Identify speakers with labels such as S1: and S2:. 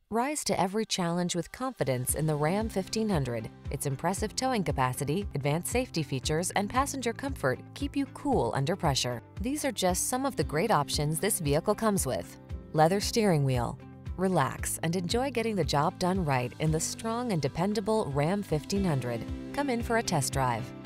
S1: Rise to every challenge with confidence in the Ram 1500. Its impressive towing capacity, advanced safety features, and passenger comfort keep you cool under pressure. These are just some of the great options this vehicle comes with: leather steering wheel. Relax and enjoy getting the job done right in the strong and dependable Ram 1500. Come in for a test drive.